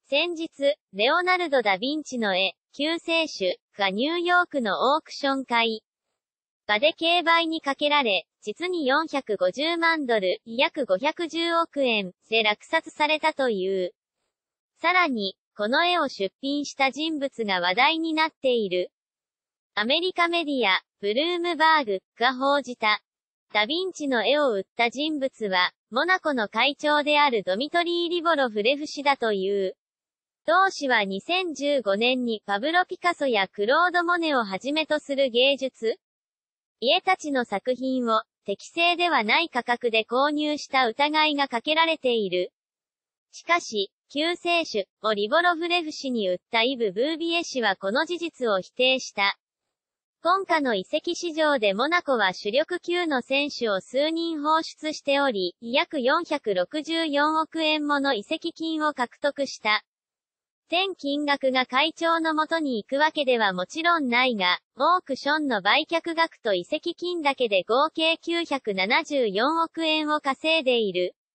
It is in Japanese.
先日、レオナルド・ダ・ヴィンチの絵、救世主がニューヨークのオークション会場で競売にかけられ、実に450万ドル、約510億円で落札されたという。さらに、この絵を出品した人物が話題になっている。アメリカメディア、ブルームバーグが報じた。ダヴィンチの絵を売った人物は、モナコの会長であるドミトリー・リボロフレフ氏だという。同氏は2015年にパブロ・ピカソやクロード・モネをはじめとする芸術家たちの作品を適正ではない価格で購入した疑いがかけられている。しかし、救世主をリボロフレフ氏に売ったイブ・ブービエ氏はこの事実を否定した。今夏の移籍市場でモナコは主力級の選手を数人放出しており、約464億円もの移籍金を獲得した。全金額が会長の元に行くわけではもちろんないが、オークションの売却額と移籍金だけで合計974億円を稼いでいる。